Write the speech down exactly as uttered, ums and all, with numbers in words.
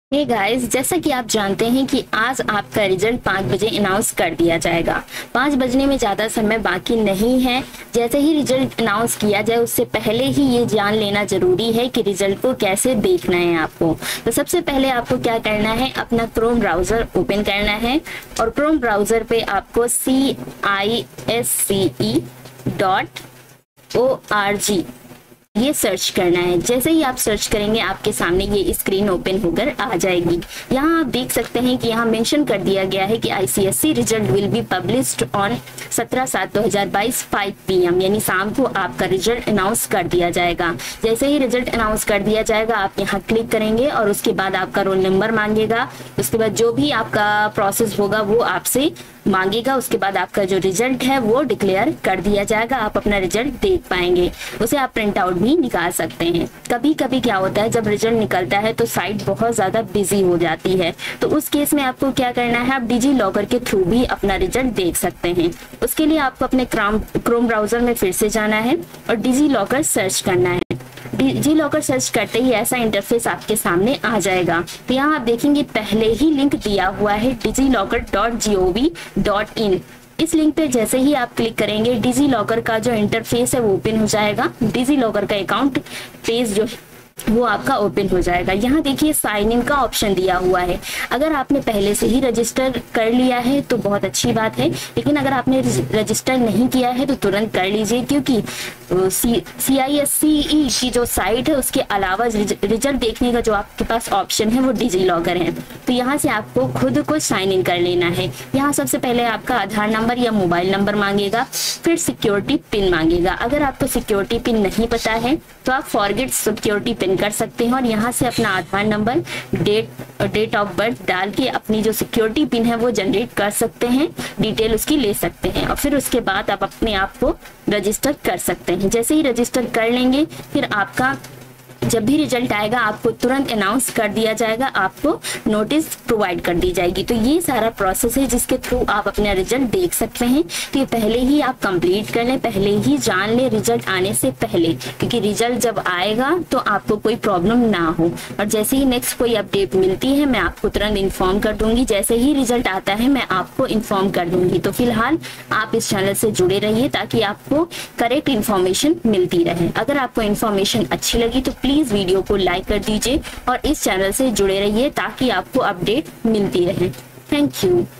Hey guys, जैसा कि आप जानते हैं कि आज आपका रिजल्ट पाँच बजे अनाउंस कर दिया जाएगा। पाँच बजने में ज़्यादा समय बाकी नहीं है। जैसे ही रिजल्ट अनाउंस किया जाए उससे पहले ही ये जान लेना ज़रूरी है कि रिजल्ट को कैसे देखना है आपको। तो सबसे पहले आपको क्या करना है, अपना क्रोम ब्राउज़र ओपन करना है और क्रोम ब्राउज़र पे आपको C I S C E dot O R G ये सर्च करना है। जैसे ही आप सर्च करेंगे आपके सामने ये स्क्रीन ओपन होकर आ जाएगी। यहाँ आप देख सकते हैं कि यहाँ मेंशन कर दिया गया है कि ICSE result will be published on सत्रह सात दो हज़ार बाईस फाइव पी एम, यानी शाम को आपका रिजल्ट अनाउंस कर दिया जाएगा। जैसे ही रिजल्ट अनाउंस कर दिया जाएगा आप यहाँ क्लिक करेंगे और उसके बाद आपका रोल नंबर मांगेगा। उसके बाद जो भी आपका प्रोसेस होगा वो आपसे मांगेगा। उसके बाद आपका जो रिजल्ट है वो डिक्लेयर कर दिया जाएगा। आप अपना रिजल्ट देख पाएंगे, उसे आप प्रिंट आउट भी निकाल सकते हैं। कभी कभी क्या होता है, जब रिजल्ट निकलता है तो साइट बहुत ज्यादा बिजी हो जाती है, तो उस केस में आपको क्या करना है, आप डिजी लॉकर के थ्रू भी अपना रिजल्ट देख सकते हैं। उसके लिए आपको अपने क्रोम ब्राउजर में फिर से जाना है और डिजी लॉकर सर्च करना है। डिजी लॉकर सर्च करते ही ऐसा इंटरफेस आपके सामने आ जाएगा। तो यहाँ आप देखेंगे पहले ही लिंक दिया हुआ है DigiLocker dot G O V dot in. इस लिंक पे जैसे ही आप क्लिक करेंगे डिजी लॉकर का जो इंटरफेस है वो ओपन हो जाएगा। डिजी लॉकर का अकाउंट पेज जो वो आपका ओपन हो जाएगा। यहाँ देखिए साइन इन का ऑप्शन दिया हुआ है। अगर आपने पहले से ही रजिस्टर कर लिया है तो बहुत अच्छी बात है, लेकिन अगर आपने रजिस्टर नहीं किया है तो तुरंत कर लीजिए, क्योंकि सी आई एस सी ई की जो साइट है उसके अलावा रिजल्ट देखने का जो आपके पास ऑप्शन है वो डिजी लॉकर है। तो यहाँ से आपको खुद को साइन इन कर लेना है। यहाँ सबसे पहले आपका आधार नंबर या मोबाइल नंबर मांगेगा, फिर सिक्योरिटी पिन मांगेगा। अगर आपको सिक्योरिटी पिन नहीं पता है तो आप फॉरगेट सिक्योरिटी पिन कर सकते हैं और यहाँ से अपना Aadhaar number, date date of birth डाल के अपनी जो सिक्योरिटी पिन है वो जनरेट कर सकते हैं, डिटेल उसकी ले सकते हैं और फिर उसके बाद आप अपने आप को रजिस्टर कर सकते हैं। जैसे ही रजिस्टर कर लेंगे फिर आपका जब भी रिजल्ट आएगा आपको तुरंत अनाउंस कर दिया जाएगा, आपको नोटिस प्रोवाइड कर दी जाएगी। तो ये सारा प्रोसेस है जिसके थ्रू आप अपना रिजल्ट देख सकते हैं। तो ये पहले ही आप कंप्लीट कर लें, पहले ही जान लें रिजल्ट आने से पहले, क्योंकि रिजल्ट जब आएगा तो आपको कोई प्रॉब्लम ना हो। और जैसे ही नेक्स्ट कोई अपडेट मिलती है मैं आपको तुरंत इन्फॉर्म कर दूंगी। जैसे ही रिजल्ट आता है मैं आपको इन्फॉर्म कर दूंगी। तो फिलहाल आप इस चैनल से जुड़े रहिए ताकि आपको करेक्ट इन्फॉर्मेशन मिलती रहे। अगर आपको इन्फॉर्मेशन अच्छी लगी तो प्लीज वीडियो को लाइक कर दीजिए और इस चैनल से जुड़े रहिए ताकि आपको अपडेट मिलती रहे। Thank you.